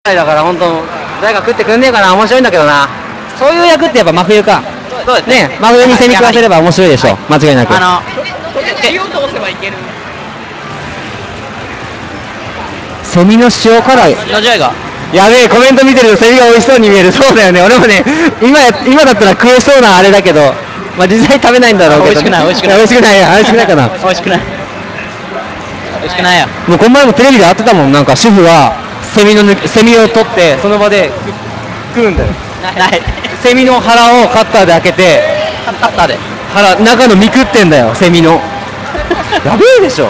だから本当誰か食ってくんねえかな。面白いんだけどな。そういう役ってやっぱ真冬か。 そうですね、真冬にセミ食わせれば面白いでしょ、間違いなく。 火を通せばいける。 セミの塩辛い。 のじゃいが。 やべえ、コメント見てるとセミが美味しそうに見える。そうだよね、俺もね、今だったら食えそうなあれだけど、まあ実際食べないんだろうけど。 美味しくない、美味しくない。 美味しくない、美味しくないかな。 美味しくない。美味しくないよ。 もうこの前もテレビで会ってたもん、なんか主婦がセミを取ってその場で食うんだよ。 ない。 セミの腹をカッターで開けて、 カッターで。 中の身食ってんだよ、セミの。やべえでしょ。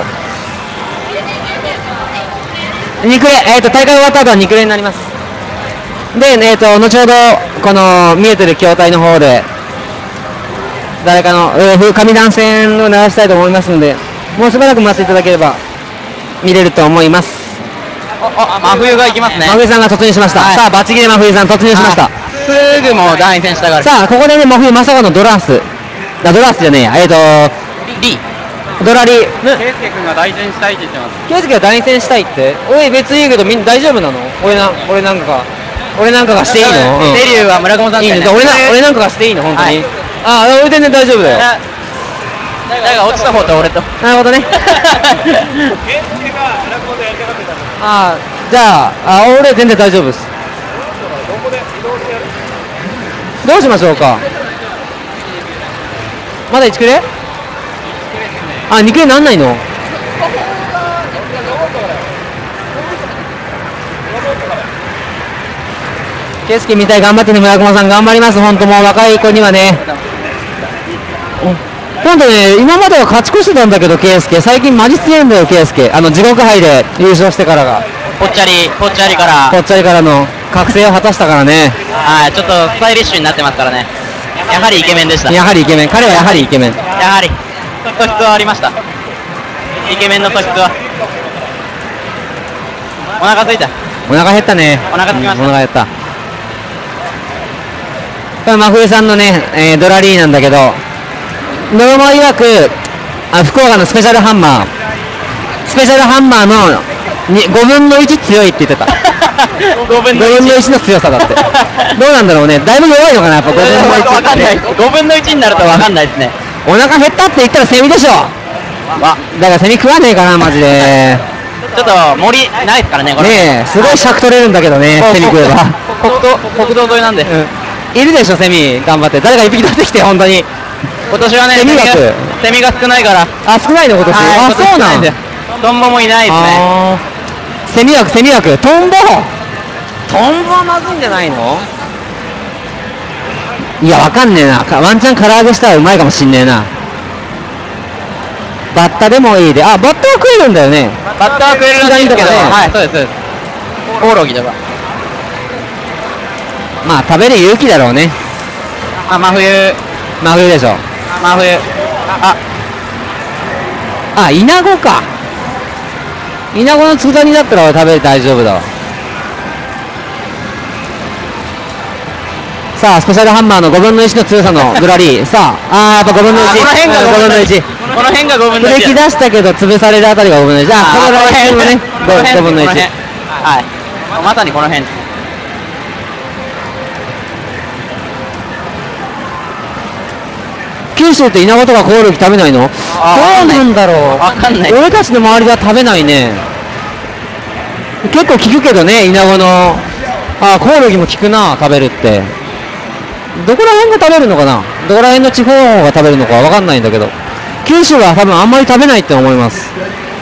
肉レ、大会終わった後は肉レになります。で、後ほどこの見えてる筐体の方で誰かの上段線を流したいと思いますので、もうしばらく待っていただければ見れると思います。 真冬が行きますね。 真冬さんが突入しました。さあバチ切れ真冬さん突入しました。 すぐもう団員戦したがる。 さあここでね、真冬まさかのドラースじゃねえや、ドラリー。 ケイスケ君が大戦したいって言ってます。 ケイスケが大戦したいって。おい別に言うけどみんな大丈夫なの？俺なんかがしていいの？ デリューは村上さんいいね。俺なんかがしていいの本当に。ああ、俺全然大丈夫だよ。 誰が落ちた方と俺と。 なるほどね。ああ、じゃあ俺全然大丈夫です。どうしましょうか。まだ1クレ？あ、2クレなんないの？ケイスケみたい頑張ってね、村駒さん頑張ります。本当もう若い子にはね。今度ね、今までは勝ち越してたんだけど、ケイスケ最近マジ強いんだよ、ケイスケ。地獄杯で優勝してからが。 ぽっちゃりからの覚醒を果たしたからね。 はい、ちょっとスタイリッシュになってますからね。やはりイケメンでした。 やはりイケメン。彼はやはりイケメン。 やはり素質はありました。イケメンの素質は。お腹空いた。 お腹減ったね。 お腹空きました。 お腹減った。これ真冬さんのね、ドラリーなんだけど、ノロマ曰く福岡のスペシャルハンマーの5分の1強いって言ってた。5分の1の強さだって。どうなんだろうね。だいぶ弱いのかな、やっぱ5分の1。 わかんない。5分の1になるとわかんないですね。 お腹減ったって言ったらセミでしょ。だからセミ食わねえかな、マジで。 ちょっと森ないですからね、これ。 ねえ、すごい尺取れるんだけどね、セミ食えば。 国道沿いなんで。 いるでしょ、セミ。頑張って。誰か一匹取ってきて、本当に。 今年はね、セミが少ないから。 あ、少ないの今年。あ、そうなんだ。 トンボもいないですね。 セミ枠。トンボはまずいんじゃないの？いや、わかんねえな。ワンチャン唐揚げしたらうまいかもしんねえな。バッタでもいいで。あ、バッタは食えるんだよね。 バッタは食えるらしいですけど、はい、そうです。コオロギとか。 まあ、食べる勇気だろうね。 真冬でしょ。 真冬。 イナゴか。イナゴの佃煮だったら俺食べる大丈夫だわ。さあ、スペシャルハンマーの5分の1の強さのグラリー。さあ、やっぱ5分の1。 この辺が5分の1。この辺が5分の1。 ブレーキ出したけど潰されるあたりが5分の1。この辺もね、5分の1。 はい。まさにこの辺。 九州ってイナゴとかコオロギ食べないの？どうなんだろう。 わかんない。 俺たちの周りでは食べないね。結構聞くけどね、イナゴの。コオロギも聞くな、食べるって。どこら辺が食べるのかな？どこら辺の地方が食べるのかわかんないんだけど、九州は多分あんまり食べないって思います。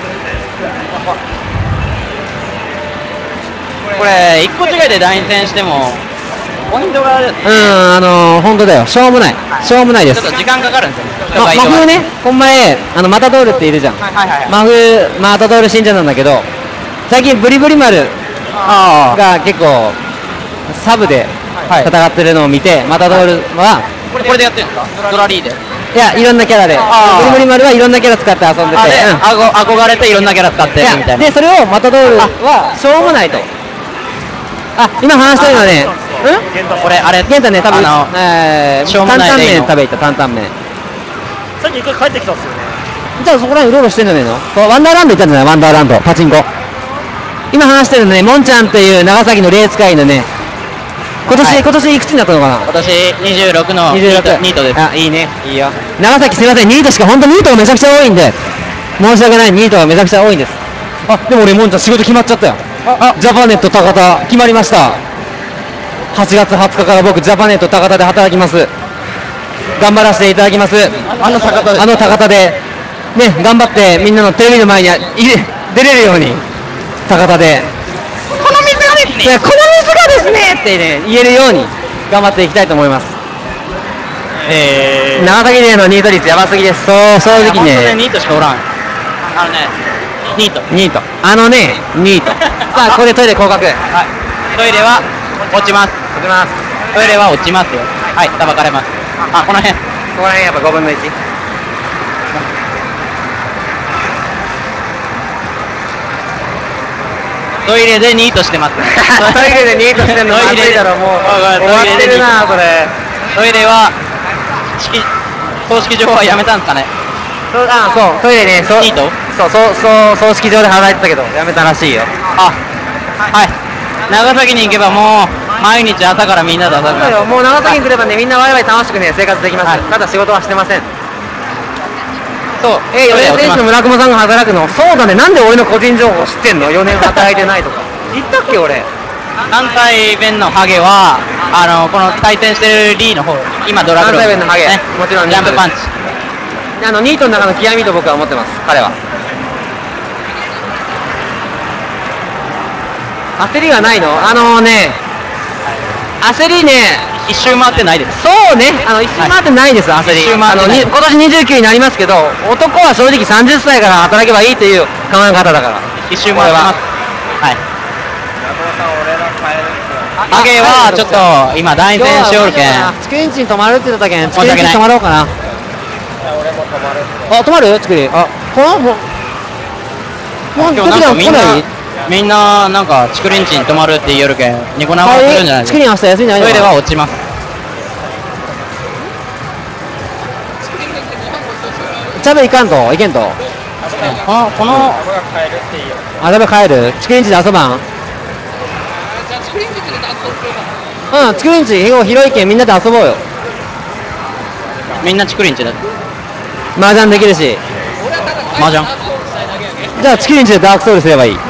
これ1個違いで団員戦してもポイントがある。 本当だよ。しょうもないです。 ちょっと時間かかるんですよ。 真冬ね、この前マタドールっているじゃん。真冬マタドール信者なんだけど、最近ブリブリ丸が結構サブで戦ってるのを見て、マタドールはこれでやってるんですか？ドラリーで。 いや、いろんなキャラで。ブリブリ丸はいろんなキャラ使って遊んでて、 憧れていろんなキャラ使ってみたいな。 でそれをマタドールはしょうもないと。今話したいのはね、 これあれゲンタね、多分担々麺食べ行った。担々麺さっき一回帰ってきたんですよね。 じゃあそこら辺うろうろしてんじゃねえの？ワンダーランド行ったんじゃない？ワンダーランドパチンコ行今話してるのね、もんちゃんという長崎のレース界のね、今年いくつになったのかな。 今年26のニートです。 あ、いいね、いいよ。長崎すみません、ニートしか、本当ニートがめちゃくちゃ多いんで、申し訳ない、ニートがめちゃくちゃ多いんです。あ、でも俺もんちゃん仕事決まっちゃったよ。ジャパネット高田決まりました。8月20日から僕ジャパネット高田で働きます。頑張らせていただきます。あの高田でね、頑張ってみんなのテレビの前に出れるように、高田でこの水がですね、この水がですねってね、言えるように頑張っていきたいと思います。長崎でのニート率やばすぎです。正直ね、 ニートしかおらん。ニートニートさあ、ここでトイレ降格。はい、 トイレは落ちます。トイレは落ちますよ。はい、たばかれます。あ、この辺やっぱ5分の1。 トイレでニートしてます。 トイレでニートしてんのまずいだろ、もう終わってるなこれ。 トイレは葬式場はやめたんですかね。 そう、トイレね、 ニート？ そう葬式場で働いてたけどやめたらしいよ。 あ、はい。長崎に行けばもう毎日朝からみんなで遊びます。 もう長崎に来ればね、みんなワイワイ楽しくね生活できます。ただ仕事はしてません。そう、4年選手の村雲さんが働くの。そうだね、なんで俺の個人情報知ってんの。4年働いてないとか言ったっけ俺。 関西弁のハゲはこの対戦してるリーの方、今ドラグロー関西弁のハゲ、もちろんジャンプパンチ。 ニートの中の極みと僕は思ってます、彼は。焦りはないの。焦りね、 一周回ってないです。 そうね、一周回ってないです、焦り。今年29になりますけど、男は正直30歳から働けばいいという考え方だから。 一周回ってます。はい。ハゲはちょっと今断線しおるけん。 チクリンチに泊まるって言ってたけん、チクリンチに泊まろうかな。あ、泊まる？チクリン。あ、もう今日なんかみんななんかチクリンチに泊まるって言えるけん、ニコ生するんじゃないですか。 チクリン明日休みないの？ トイレは落ちます。 チャベいけんと。このあ、チャベ帰る？チクリンチで遊ばん？うん、チクリンチ広いけんみんなで遊ぼうよ。 みんなチクリンチだ。 麻雀できるし。 麻雀。 じゃあチクリンチでダークソウルすればいい。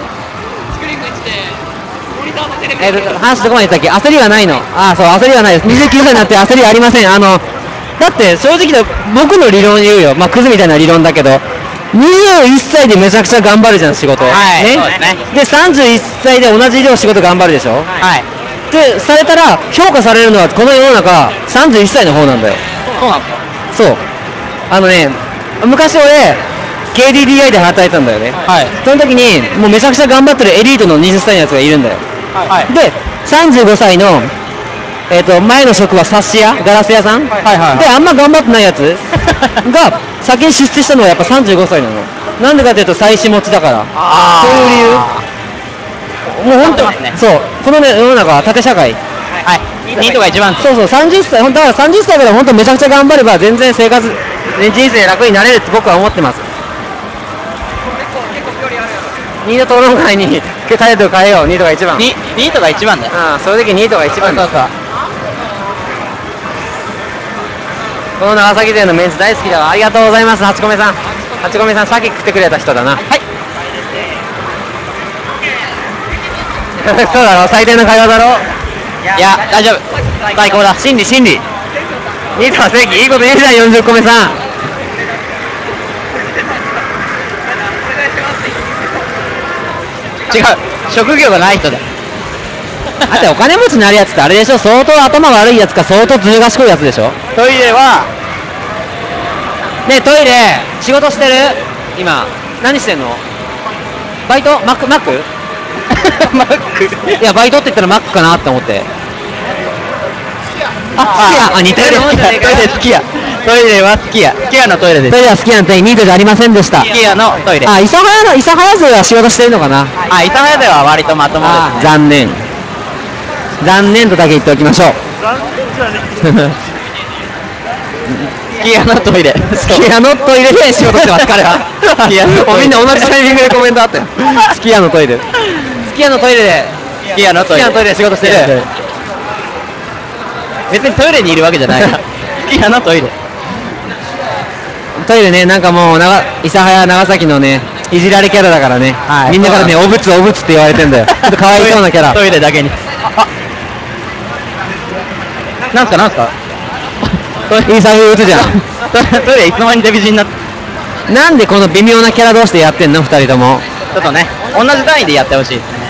話どこまで言ったっけ。焦りはないの。ああ、そう、焦りはないです。29歳になって焦りはありません。だって正直だ、僕の理論言うよ。まあクズみたいな理論だけど、21歳でめちゃくちゃ頑張るじゃん、仕事。 はい、 ね。で31歳で同じ量仕事頑張るでしょ。 はい。 でされたら評価されるのはこの世の中31歳の方なんだよ。 そうなんですか。 そう、昔俺 KDDI で働いてたんだよね。 はい。 その時にもうめちゃくちゃ頑張ってるエリートの20歳のやつがいるんだよ。 はい。 で35歳の前の職はサッシ屋、ガラス屋さん、はいはいはい、であんま頑張ってないやつが先に出世したのはやっぱ35歳なの。なんでかというと妻子持ちだから。そういう理由。もう本当に、ね、そう、このね世の中は縦社会。 はい。ニートが一番。 そうそう、30歳、だから30歳から本当めちゃくちゃ頑張れば全然生活、ね、人生楽になれるって僕は思ってます。ニート討論会にタイトル変えよう。ニートが一番。 ニートが一番だよ。 ああ、それだけニートが一番だ。この長崎勢のメンツ大好きだわ。ありがとうございます、八込さん。八込さん、さっき食ってくれた人だな。はい。そうだろ、最低の会話だろ。 いや、大丈夫。最高だ。 真理。ニートは正義。いいこと言うじゃん、40個目さん。 違う、職業がない人だ。 だってお金持ちになるやつってあれでしょ、相当頭悪いやつか相当ずる賢いやつでしょ。 トイレはねえ、トイレ仕事してる？今何してんの？バイト？マック？マックいや、バイトって言ったらマックかなって思って。あ、似てる。 トイレ好きや。トイレは好きや。スキヤのトイレです。 トイレは好きなんてニートじゃありませんでした。 スキヤのトイレ。 あ、諫早勢は仕事してるのかな。 あ、諫早勢は割とまともですね。 残念とだけ言っておきましょう。 すき家のトイレ。 すき家のトイレで仕事してます、彼は。 すき家のトイレもうみんな同じタイミングでコメントあったよ。すき家のトイレ。すき家のトイレで、 すき家のトイレ。 すき家のトイレで仕事してる。 別にトイレにいるわけじゃないから。すき家のトイレ。 トイレね、なんかもう諫早長崎のね、いじられキャラだからね、 はい、 みんなからね、おぶつおぶつって言われてんだよ。ちょっとかわいそうなキャラ。 トイレだけに。なんすかなんすか。 いい財布打つじゃん。 トイレいつの間にデビジになって。 なんでこの微妙なキャラ同士でやってんの、2人とも。 ちょっとね、同じ単位でやってほしいですね。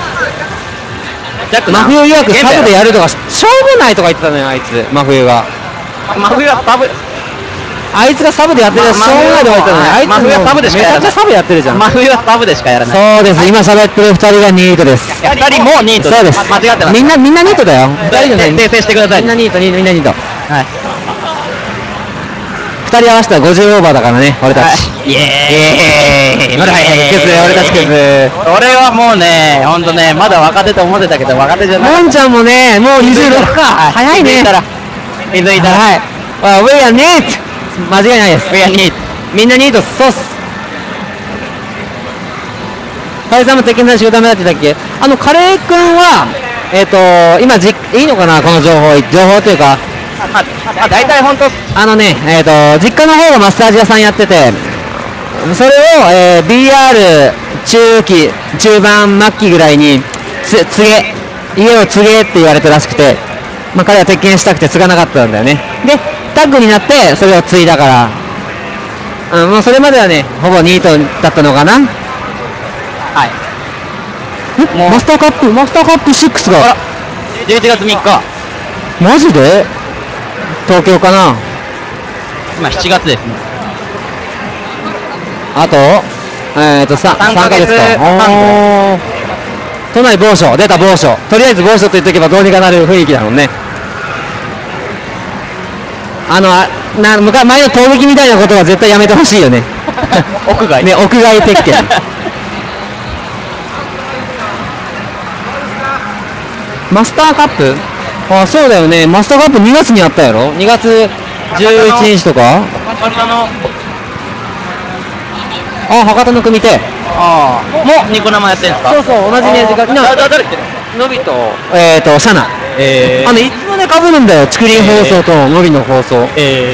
真冬曰くサブでやるとかしょうもないとか言ってたのよ、あいつ。真冬が。 真冬はサブ。 あいつがサブでやってるやつしょうもないとか言ってたのよ。あいつ真冬はサブでしかやらない。 めちゃくちゃサブやってるじゃん。 真冬はサブでしかやらない。 そうです、今喋ってる2人がニートです。 2人もニートそうです。 間違ってます。 みんなニートだよ。2人じゃない。 訂正してください。 みんなニート、みんなニート。 はい。 2人合わせたら50オーバーだからね、俺たち。 イエーイ。 俺たちクズ。 俺はもうね、ほんとね、まだ若手と思ってたけど、若手じゃない。 もんちゃんもね、もう26か。早いね。 気づいたら。 はい。We are neat! 間違いないです。 We are neat! みんなニート、そうっす。カレーさんも鉄拳さん仕事ダメだって言ったっけ。カレーくんは、今いいのかな、この情報というか、 大体本当実家の方がマッサージ屋さんやってて、それを、BR 中盤末期ぐらいに家を継げって言われたらしくて、まあ、彼は鉄拳したくて継がなかったんだよね。でタッグになってそれを継いだから、もうそれまではねほぼニートだったのかな。 はい。 マスターカップ6が 11月3日。 マジで東京かな。 今7月ですね。 あと3ヶ月か。都内某所出た。某所、とりあえず某所と言っておけばどうにかなる雰囲気だもんね。前の攻撃みたいなことは絶対やめてほしいよね。 屋外ね、屋外鉄拳。マスターカップ、あ、そうだよね。マスターカップ2月にあったやろ。2月11日とか。博多の組手。 もうニコ生やってんすか。 そうそう、同じね。 誰のびとシャナ。いつもね被るんだよ。竹林放送とのびの放送。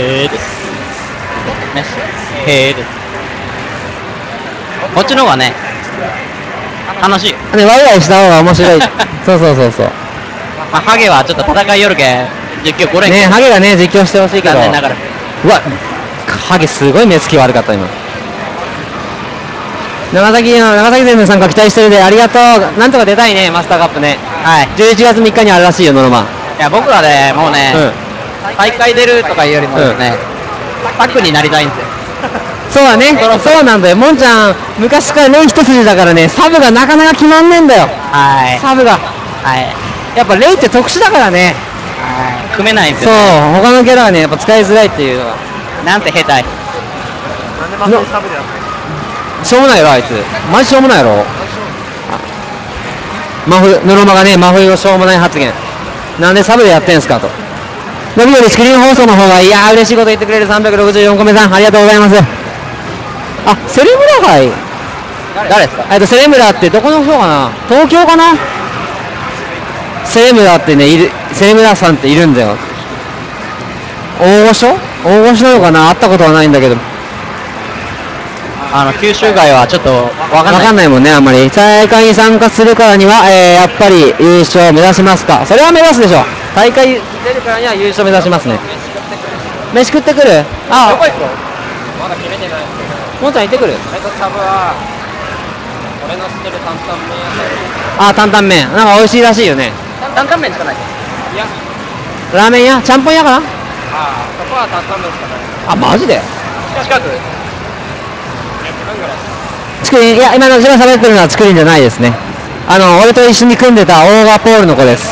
こっちの方がね楽しい。 ね、ワイワイした方が面白い。そう。 まあ、ハゲはちょっと戦いよるけ実況これね、ハゲがね実況してほしいけど。 残念ながら。 うわ、ハゲすごい目つき悪かった今。長崎勢の参加期待してるで、ありがとう。なんとか出たいね、マスターカップね。 はい。 11月3日にあるらしいよ、ノロマ。 いや僕はねもうね、大会出るとかいうよりもですね、タッグになりたいんですよ。 そうだね、そうなんだよ。もんちゃん昔からレイ一筋だからね、サブがなかなか決まんねえんだよ。 はい。 サブが。 はい。 やっぱレイって特殊だからね。 はい。組めないんですそう、 よ、ね。 他のキャラはねやっぱ使いづらいっていうのが。 なんて下手い。 なんでサブでやってんの。 しょうもないやろあいつ。マジしょうもないやろ。ヌロマがね、真冬をしょうもない発言。なんでサブでやってんすかと。のびよりスクリーン放送の方が、いやー嬉しいこと言ってくれる364個目さん、ありがとうございます。あ、セレムラ杯。 誰ですか。 セレムラってどこの人かな。東京かな。セレムラってねセレムラさんっているんだよ。大御所なのかな。会ったことはないんだけど。 九州外はちょっとわかんないもんね、あんまり。大会に参加するからには、やっぱり優勝を目指しますか。それは目指すでしょ。大会出るからには優勝目指しますね。飯食ってくる。あ、 どこ行くの。まだ決めてない。 もんちゃん行ってくる。 サブは俺の知ってる担々麺屋さん。 あ、担々麺なんか美味しいらしいよね。 担々麺しかない。いやラーメン屋、ちゃんぽん屋かな。 そこは担々麺しかない。 あ、マジで。 近く。 竹林、いや、今の自分喋ってるのは竹林じゃないですね。俺と一緒に組んでたオーガポールの子です。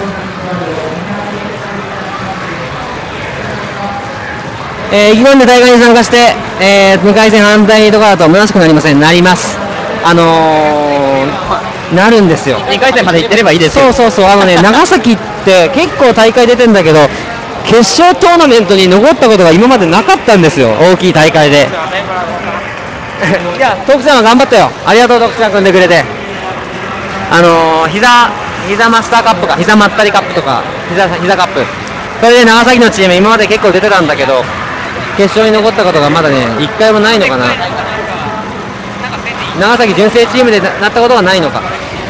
意気込んで大会に参加して、無回戦反対とかだと虚しくなりません。なります。なるんですよ。 2回戦まで行ってればいいですよ。 そう、長崎って結構大会出てんだけど、 決勝トーナメントに残ったことが今までなかったんですよ、大きい大会で。いや、徳ちゃんは頑張ったよ、ありがとう、徳ちゃん組んでくれて。膝マスターカップか、膝まったりカップとか、膝カップ、それで長崎のチーム、今まで結構出てたんだけど、決勝に残ったことがまだね、1回もないのかな。長崎純正チームでなったことがないのか。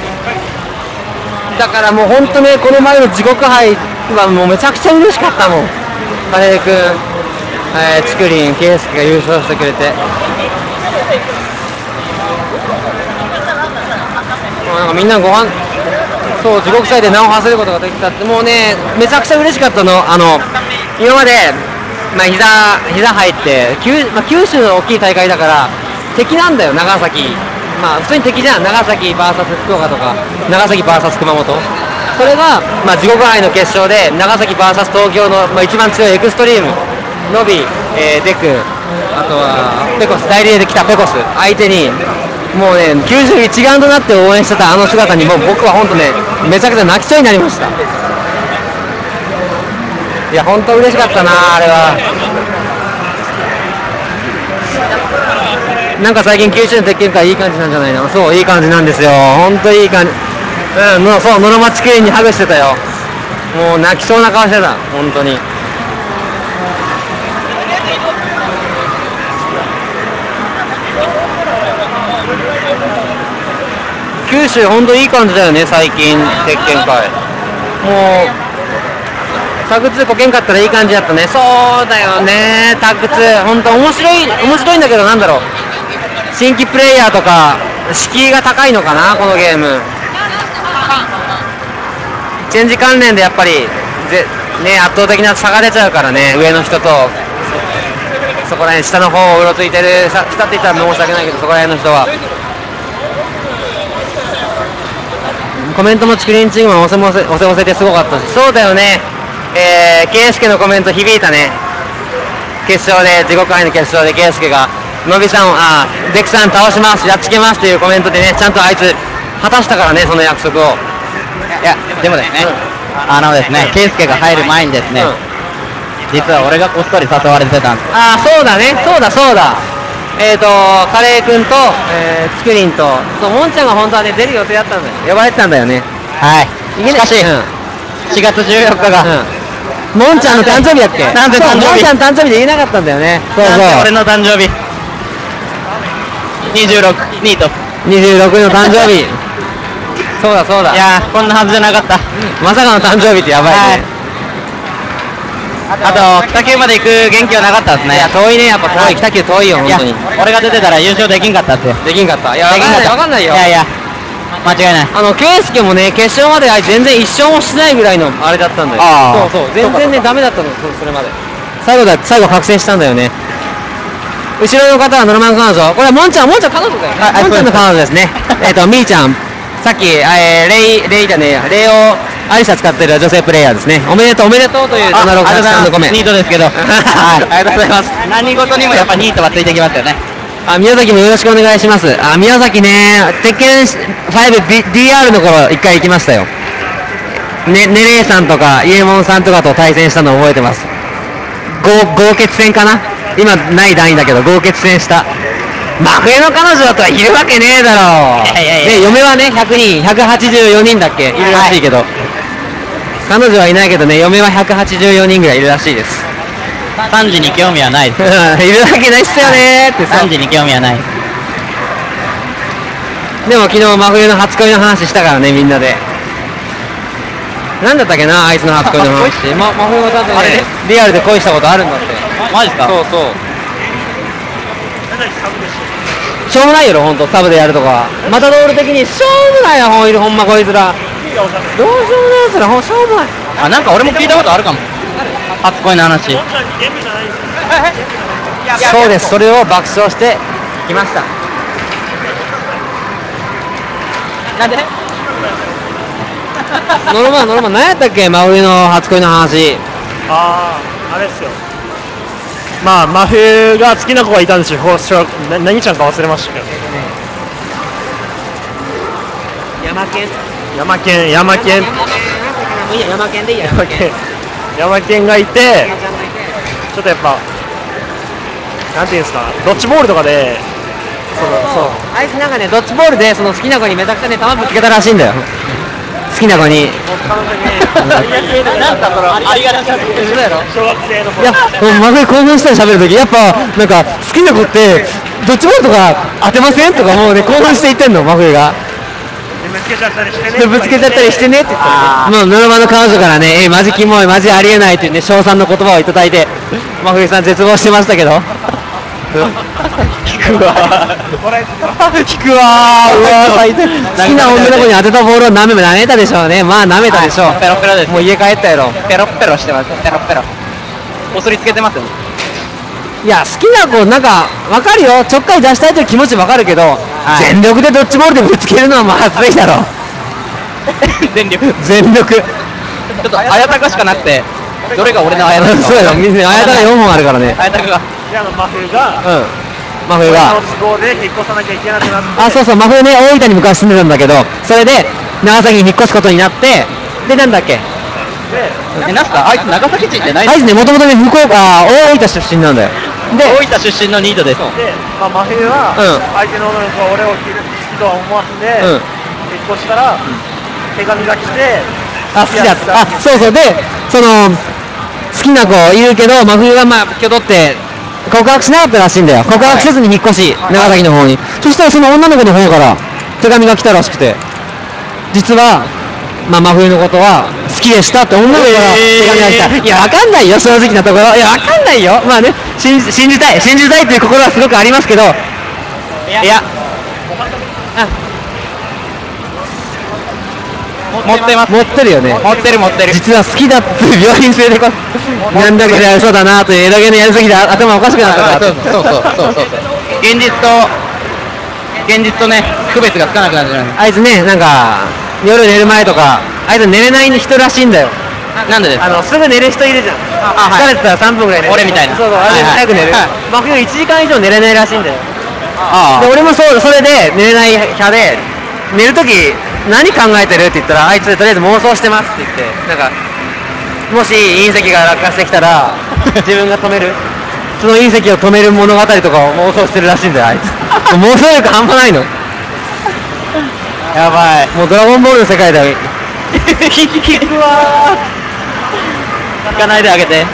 だからもう本当ね、この前の地獄杯はもうめちゃくちゃ嬉しかったもん。カレー君、ちくりん、圭介が優勝してくれて、なんかみんなご飯、そう地獄祭で名を馳せることができたって、もうねめちゃくちゃ嬉しかったの。今まで、膝入って、九州の大きい大会だから敵なんだよ、長崎。普通に敵じゃん、長崎 VS 福岡とか長崎 VS 熊本。それが、地獄杯の決勝で長崎 VS 東京の、一番強いエクストリームノビ、デク、あとはペコス、代理で来たペコス相手にもうね90一丸となって応援してたあの姿にもう僕は本当ねめちゃくちゃ泣きそうになりました。いや本当嬉しかったなあれは。なんか最近九州の鉄拳界いい感じなんじゃないの。そういい感じなんですよ、本当いい感じ。そう野呂町クイーンにハグしてたよ。もう泣きそうな顔してた本当に。九州本当いい感じだよね最近鉄拳界。もうタグ2こけんかったらいい感じだったね。そうだよね、タグ2本当面白いんだけど、なんだろう、新規プレイヤーとか敷居が高いのかなこのゲーム。チェンジ関連でやっぱり圧倒的な差が出ちゃうからね、上の人とそこら辺下の方をうろついてる、下って言ったら申し訳ないけどそこら辺の人は。コメントもチクリンチームは押せてすごかったし、そうだよね、圭介のコメント響いたね。決勝で地獄杯の決勝で圭介がのびさんをデクさん倒します、やっつけますっていうコメントでね、ちゃんとあいつ果たしたからね、その約束を。 いやでもですね、ですね、圭介が入る前にですね、実は俺がこっそり誘われてたんですよ。 そうだね、そうだカレー君と、チクリンと、もんちゃんが本当はね出る予定だったんだよ、呼ばれてたんだよね。 はい。しかし、4月14日が、 もんちゃんの誕生日だっけ。 なんで誕生日、 もんちゃん誕生日で言えなかったんだよね。そう俺の誕生日26ニート 26の誕生日そうだ。 いやこんなはずじゃなかった。 まさかの誕生日ってやばいね。 あと北九まで行く元気はなかったですね。 いや遠いね、やっぱ遠い、北九遠いよ本当に。 俺が出てたら優勝できんかったっすよ。 できんかった。いや分かんないよ。 いや間違いない。 圭介もね決勝まで全然一勝もしないぐらいのあれだったんだよ。そう全然ねダメだったの、それまで。最後覚醒したんだよね。後ろの方はノルマン彼女、これはもんちゃん彼女だよね。もんちゃんの彼女ですね。みーちゃん、さっきレイだね、レイをアリサ使ってる女性プレイヤーですね。おめでとうというドナロカさんのコメント。 ニートですけど、はい、ありがとうございます。何事にもやっぱニートはついてきますよね。 宮崎もよろしくお願いします。宮崎ね、鉄拳 5DR の頃一回行きましたよ。ねれいさんとかイエモンさんとかと対戦したのを覚えてます。合決戦かな、今ない段位だけど合決戦した。真冬の彼女とはいるわけねえだろう。嫁はね184人だっけいるらしいけど、彼女はいないけどね、嫁は184人ぐらいいるらしいです。 3時に興味はないですいるわけないっすよねーって 3時に興味はない。 でも昨日真冬の初恋の話したからね、みんなで。なんだったっけな、あいつの初恋の話。真冬が多分ねリアルで恋したことあるんだって。 マジですか。 そうしょうもないよほんと、サブでやるとかマタドール的にしょうもないよほんまこいつら、どうしようもないやつらしょうもない。 なんか俺も聞いたことあるかも、初恋の話。 そうです、それを爆笑してきました。なんでノルマン何やったっけ、真冬の初恋の話。 あれですよ、真冬が好きな子がいたんですよ。何ちゃんか忘れましたけど、ヤマケンでいいや、ヤマケン山県がいて、ちょっとやっぱなんていうんですか、ドッジボールとかでそうあいつなんかねドッジボールでその好きな子にめちゃくちゃね球ぶつけたらしいんだよ。好きな子になんかそのありがちなそうやろ、小学生のいや真冬興奮したり喋るときやっぱなんか好きな子ってドッジボールとか当てませんとかもうね興奮して言ってんの真冬が。 ぶつけちゃったりしてね、 でぶつけちゃったりしてねって言ってもうノルマの彼女からねマジキモいマジありえないっていうね称賛の言葉をいただいて真冬さん絶望してましたけど引くわ引くわうわ最低好きな女の子に当てたボールを舐めたでしょうね。まあ舐めたでしょう、 ペロペロです。 もう家帰ったやろ。 ペロペロしてます。ペロペロおすりつけてますよ。 いや好きな子なんか分かるよ、ちょっかい出したいという気持ち分かるけど、全力でドッジボールでぶつけるのはまずいだろ全力ちょっとあやたかしかなくて、どれが俺のあやたかそうやろ、みんなあやたが4本あるからね。 あやたかが真冬が真冬が都合で引っ越さなきゃいけなくなって、 あそうそう真冬ね大分に昔住んでたんだけど、それで長崎に引っ越すことになって、でなんだっけなんすかあいつ長崎人ってないあいつねもともとね福岡大分出身なんだよ。で大分出身のニートです。 で、真冬は相手の女の子が俺を好きとは思わせて、引っ越したら手紙が来て、 好きだった。そうそうでその好きな子いるけど真冬はまあ挙取って告白しなかったらしいんだよ。告白せずに引っ越し、長崎の方に。そしたらその女の子の方から手紙が来たらしくて、実はまあ真冬のことは好きでしたって女の子から手紙が来た。いやわかんないよ正直なところ。いやわかんないよ。まあね信じたいっていう心はすごくありますけど、いや持ってます。 持ってるよね。 持ってる実は好きだって病院連れてこなんだこれそうだなという枝毛のやりすぎて頭おかしくなったから。 そう現実とね区別がつかなくなるじゃない。 あいつねなんか夜寝る前とかあいつ寝れない人らしいんだよ。 なんでですか。 すぐ寝る人いるじゃん。疲れてたら3分ぐらい寝る。 俺みたいな。 そうあれ早く寝る。真冬1時間以上寝れないらしいんだよ。で俺もそれで寝れない派で、寝るとき何考えてるって言ったら、あいつとりあえず妄想してますって言って、なんかもし隕石が落下してきたら自分が止めるその隕石を止める物語とかを妄想してるらしいんだよあいつ妄想力半端ないの。やばい、もうドラゴンボールの世界だよ引くわ引かないであげて。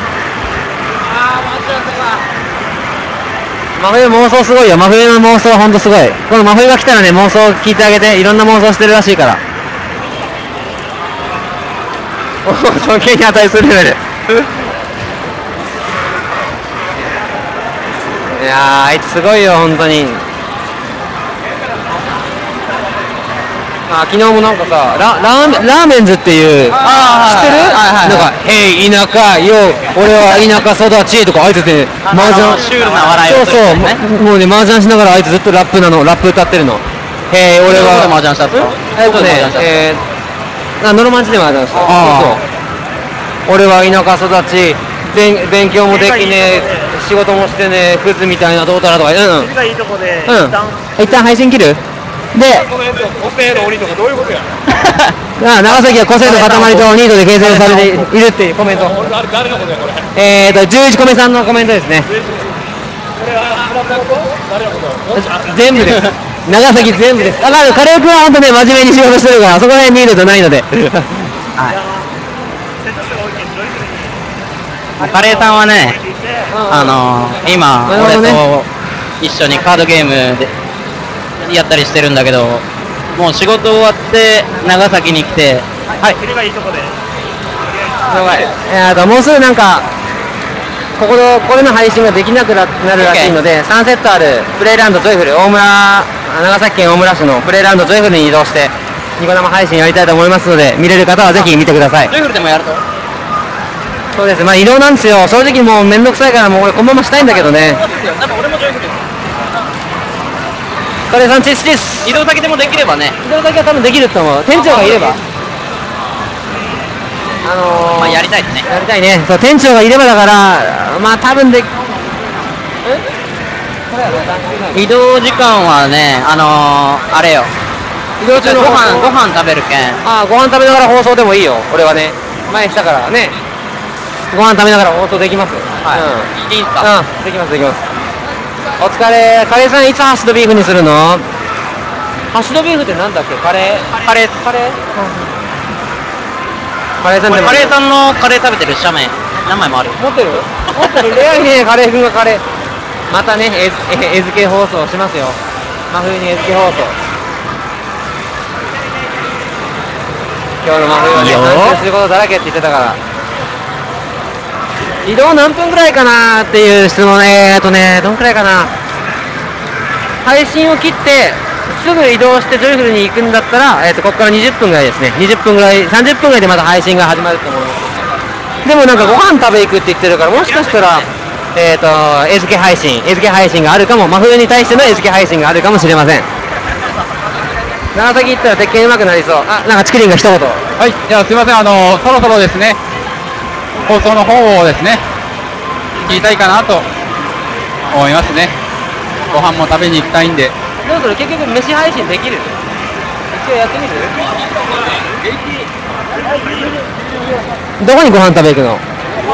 真冬妄想すごいよ。真冬の妄想はほんとすごい。この真冬が来たらね妄想聞いてあげて、いろんな妄想してるらしいから。尊敬に値するレベルいやーあいつすごいよ本当に。昨日もなんかさラーメンズっていう知ってる？なんか「へい田舎よ俺は田舎育ち」とかあいつって麻雀シュールな笑いをするそうもうね麻雀しながらあいつずっとラップ歌ってるの。へい俺は麻雀したんですか。 ノロマンチで麻雀した。そう俺は田舎育ち勉強もできねえ仕事もしてねえクズみたいなどうたらとか。いいとこで一旦配信切るで個性の鬼とかどういうことや長崎は個性の塊とニートで形成されているっていうコメント。 誰のことやこれ。 11米さんのコメントですね。全部です長崎全部です。カレー君は本当ね真面目に仕事してるからそこら辺ニートじゃないのでカレーさんはね今俺と一緒にカードゲームでやったりしてるんだけど、もう仕事終わって長崎に来て、 もうすぐなんかこれの配信ができなくなるらしいので、3セットあるプレイランドジョイフル長崎県大村市のプレイランドジョイフルに移動してニコ生配信やりたいと思いますので、見れる方はぜひ見てください。 ジョイフルでもやると。 そうです、まあ移動なんですよ。正直もうめんどくさいからもう俺このまましたいんだけどね。 俺もジョイフルカレーさんチスチス。 移動先でもできればね。 移動先は多分できると思う。店長がいればまあやりたいですね。 やりたいね。そう店長がいればだからまあ多分で移動時間はねあれよ、移動中のご飯食べるけん。 ご飯食べながら放送でもいいよ。俺はね前したからね。 ご飯食べながら放送できます。 はい。いいんすか？ うん、できますできます。お疲れ。カレーさんいつハッシュドビーフにするの？ハッシュドビーフってなんだっけ？カレーさんでもカレーさんのカレー食べてる写メ何枚もある。 持ってるレアにね、カレー風がカレー。またね、餌付け放送しますよ。真冬に餌付け放送。今日の真冬はね、反省することだらけって言ってたから。移動何分ぐらいかなっていう質問。どんくらいかな。配信を切ってすぐ移動してジョイフルに行くんだったら、ここから20分ぐらいですね。20分ぐらい、30分ぐらいでまた配信が始まると思います。でもなんかご飯食べ行くって言ってるから、もしかしたら餌付け配信があるかも。真冬に対しての餌付け配信があるかもしれません。長崎行ったら鉄拳うまくなりそう。あ、なんかチクリンが一言。 はい、じゃあすいません、そろそろですね、放送の方をですね、聞きたいかなと思いますね。ご飯も食べに行きたいんで。 どうする？結局飯配信できる？一応やってみる？どこにご飯食べ行くの？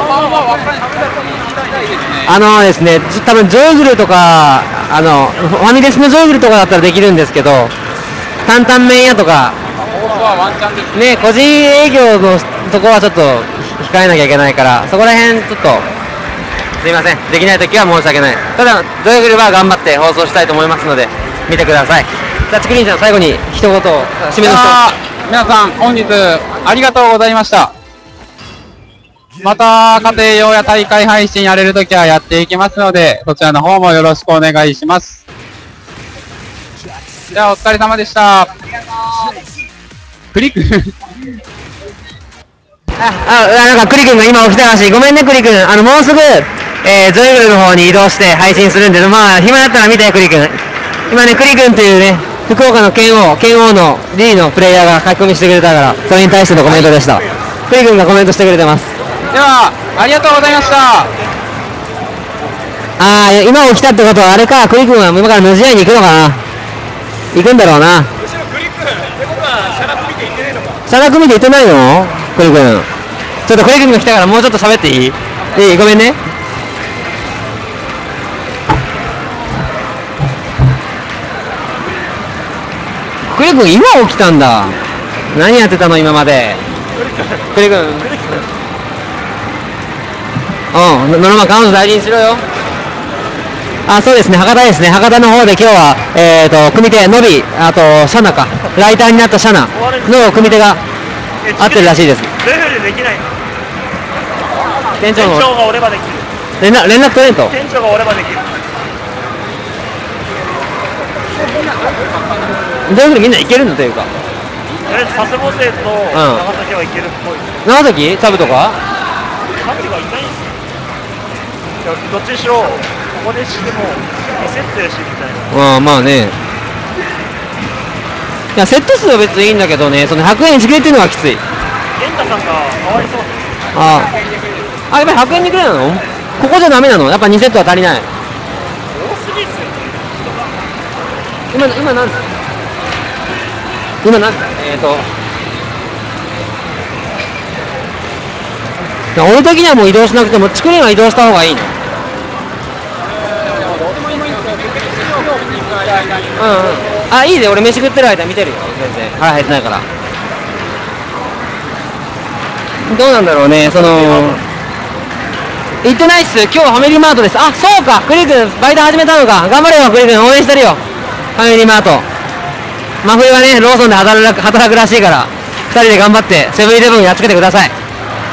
ですね、多分ジョイフルとか、ファミレスのジョイフルとかだったらできるんですけど、担々麺屋とか、ね、個人営業のとこはちょっと控えなきゃいけないから、そこら辺ちょっと、すいません、できないときは申し訳ない。ただ、ジョイフルは頑張って放送したいと思いますので、見てください。じゃあ、チクリンちゃん、最後に一言、締めの皆さん、本日ありがとうございました。また家庭用や大会配信やれるときはやっていきますので、そちらの方もよろしくお願いします。じゃあお疲れ様でした。クリ君なんかクリ君が今起きたらしい。ごめんねクリ君。もうすぐ、ジョイフルの方に移動して配信するんで、まあ暇だったら見てクリ君。今ねクリ君っていうね、福岡の剣王の D のプレイヤーが書き込みしてくれたから、それに対してのコメントでした。クリ君がコメントしてくれてます。 ではありがとうございました。 今起きたってことはあれか、クリ君は今から無試合に行くのかな。行くんだろうな。シャラ組で行ってないの？クリ君。ちょっとクリ君が来たからもうちょっと喋っていい？ごめんね。クリ君今起きたんだ。何やってたの今まで。クリ君。ノルマ彼女大事にしろよ。そうですね、博多ですね。博多の方で今日は、組手、のび、あと、シャナか。ライターになったシャナの組手が合ってるらしいです。店長がおればできる。連絡取れんと。店長がおればできる。どういうふうにみんな行けるのというか。佐世保生と長崎は行けるっぽい。長崎？サブとか？サブがいないんですよ。どっちにしろ。ここでしてもセットやしみたいな。まあね。いやセット数は別にいいんだけどね、その100円1切れっていうのがきつい。エンタさんがかわいそう。やっぱり100円2切れなの？ここじゃダメなの？やっぱ2セットは足りない。多すぎっすよ。今何ですか？今何ですか？俺的にはもう移動しなくても、チクリンは移動した方がいいの。いいで、俺飯食ってる間見てるよ、全然。腹減ってないから。どうなんだろうね、行ってないっす。今日はファミリーマートです。そうか、クリ君、バイト始めたのか。頑張れよ、クリ君、応援してるよ。ファミリーマート。真冬はね、ローソンで働くらしいから、2人で頑張って、セブンイレブンやっつけてください。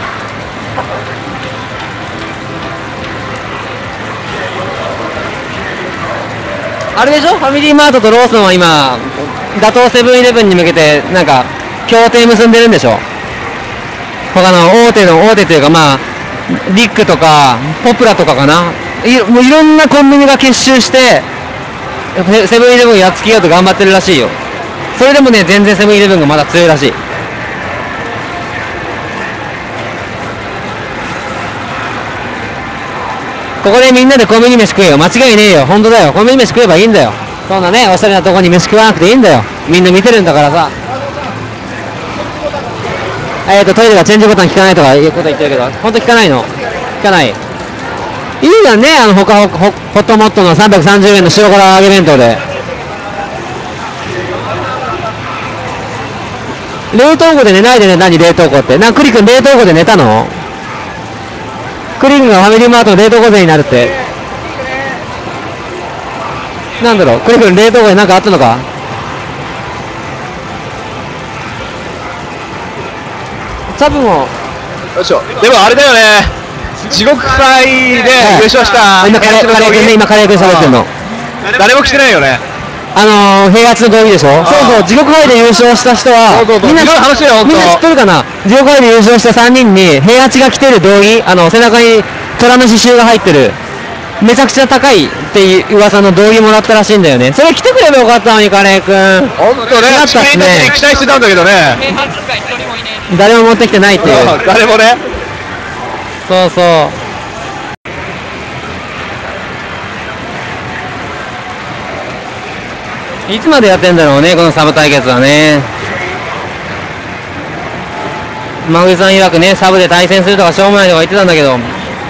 あれでしょ、ファミリーマートとローソンは今、打倒セブンイレブンに向けて、なんか、協定結んでるんでしょ。他の大手というか、まあ、リックとか、ポプラとかかな。もういろんなコンビニが結集して、セブンイレブンやっつけようと頑張ってるらしいよ。それでもね、全然セブンイレブンがまだ強いらしい。ここでみんなでコンビニ飯食えよ。間違いねえよ。本当だよ。コンビニ飯食えばいいんだよ。そんなね、おしゃれなとこに飯食わなくていいんだよ。みんな見てるんだからさ。トイレがチェンジボタン効かないとかいうこと言ってるけど、本当効かないの。 聞かない。いいじゃんね、ホットモットの330円の塩辛揚げ弁当で。冷凍庫で寝ないでね。何冷凍庫って。クリ君冷凍庫で寝たの？クリ君がファミリーマートの冷凍庫でになるって。なんだろう、クリ君冷凍庫で何かあったのか？サブも。 よいしょ。でもあれだよね。地獄会で優勝した。 今カレー君喋ってんの。 誰も来てないよね。 平八の道着でしょ。そうそう、地獄杯で優勝した人はみんな知ってるかな。地獄杯で優勝した3人に平八が着てる道着、背中に虎の刺繍が入ってるめちゃくちゃ高いっていう噂の道着もらったらしいんだよね。それ着てくればよかったのに、カレー君。 本当ね、チキンたちに期待してたんだけどね。 誰も持ってきてないっていう。 誰もね。 そうそう。いつまでやってんだろうね、このサブ対決はね。真上さん曰くね、サブで対戦するとかしょうもないとか言ってたんだけど、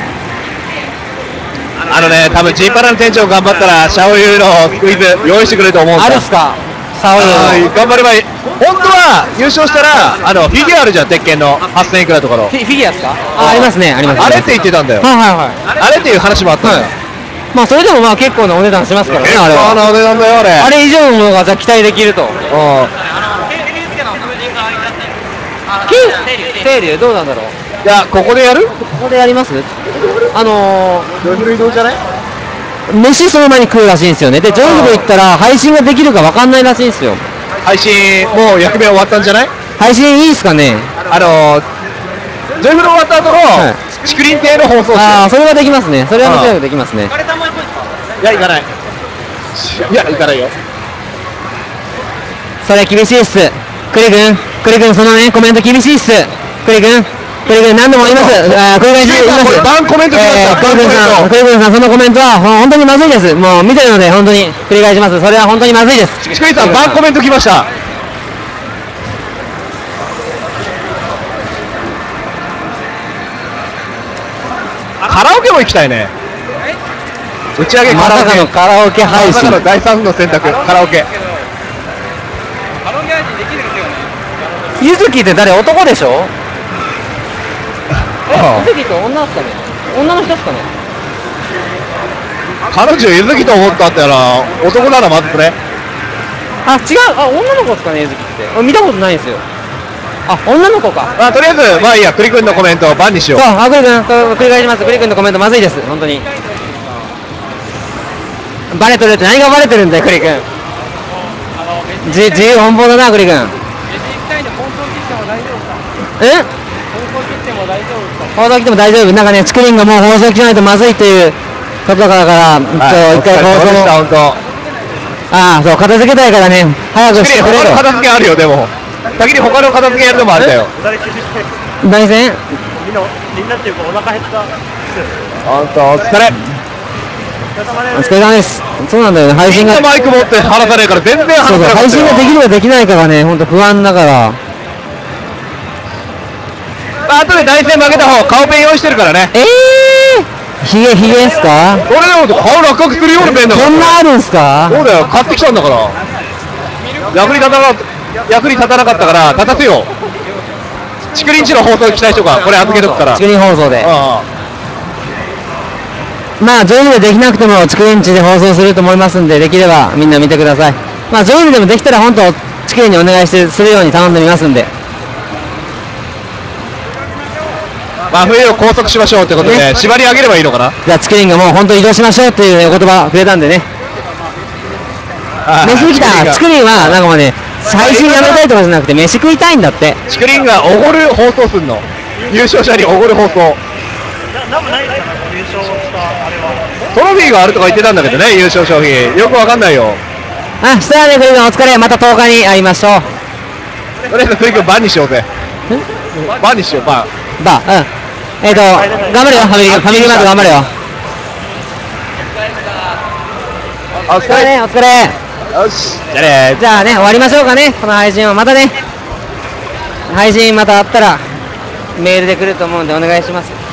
多分ジーパラの店長頑張ったらシャオユーのクイズ用意してくれると思うんだ。 あるっすか、シャオユー頑張ればいい。本当は優勝したらフィギュアあるじゃん、鉄拳の8000いくらとかのフィギュアっすか。ありますね、ありますね。 あれって言ってたんだよ。あれっていう話もあったんだよ。 まあそれでもまあ結構なお値段しますからね、あれは。 結構なお値段だよ、 あれ以上のものがじゃあ期待できると。清流どうなんだろう。 いや、ここでやる？ ここでやります？ どういう移動じゃない？ 飯その前に食うらしいんですよね。で、ジョイフル行ったら配信ができるか分かんないらしいんですよ。 配信、もう役目終わったんじゃない？ 配信いいっすかね？ ジョイフル終わった後の、竹林亭の放送ああ、それはできますね。それは間違いなくできますね。 いや、行かない。いや、行かないよ。 それ厳しいっす。クリ君、そのね、コメント厳しいっす。クリ君、何度も言います。繰り返し言います。 バンコメント来ました。 クリ君さん、そのコメントは本当にまずいです。もう見てるので、本当に繰り返します。それは本当にまずいです。 竹林さん、バンコメント来ました。カラオケも行きたいね。打ち上げまさかのカラオケ配信。 まさかの第3の選択、カラオケ。 ゆずきって誰？男でしょ？ゆずきって女っすかね？女の人っすかね？ 彼女ゆずきと思ったってら男ならまずくね。 あ、違う。あ、女の子っすかね、ゆずきって。見たことないんですよ。あ、女の子か。 とりあえず、まあいいや、クリ君のコメントをバンにしよう。 そう、クリ君、繰り返します。クリ君のコメントまずいです、本当に。バレてるって何がバレてるんだよ、クリ君。自由奔放だな、クリ君。え？放送来ても大丈夫。なんかね、チクリンがもう放送来ないとまずいっていうことだから、一回放送も。ああ、そう、片付けたいからね、早くしてくれよ。 他の片付けあるよ、でも。先に他の片付けやるのもあれだよ。 大戦？ みんなっていうかお腹減った。 本当、お疲れ。 お疲れ様です。そうなんだよね、配信が。 みんなマイク持って話さねえから全然話さない。 配信ができるかできないかがね、本当不安だから。 後で大戦負けた方、顔ペン用意してるからね。 ヒゲっすか？ これでも顔落書きするようなペンだから。 こんなあるんすか？ そうだよ、買ってきたんだから。役に立たなかったから立たせよう。竹林地の放送期待しとか、これ預けとくから。 竹林放送で。まあジョイルでできなくても竹林地で放送すると思いますんで、できればみんな見てください。まあジョイルでもできたら本当竹林にお願いするように頼んでみますんで。 まあ冬を拘束しましょうってことで、ね、縛り上げればいいのかな。 じゃあ竹林がもう本当移動しましょうっていうお言葉くれたんでね。飯来た。竹林はなんかもうね、配信やめたいとかじゃなくて飯食いたいんだって。 竹林がおごる放送すんの。優勝者におごる放送。 なんもないかな、優勝したあれは。 トロフィーがあるとか言ってたんだけどね、優勝商品。よくわかんないよ。 あ、したらね、クリ君お疲れ。また10日に会いましょう。 とりあえずクリ君バンにしようぜ。バンにしよう、バン。 頑張れよ、ファミリーマート頑張れよ。お疲れ。お疲れ。 よし、じゃあね、終わりましょうかね、この配信は。またね、配信またあったらメールで来ると思うんでお願いします。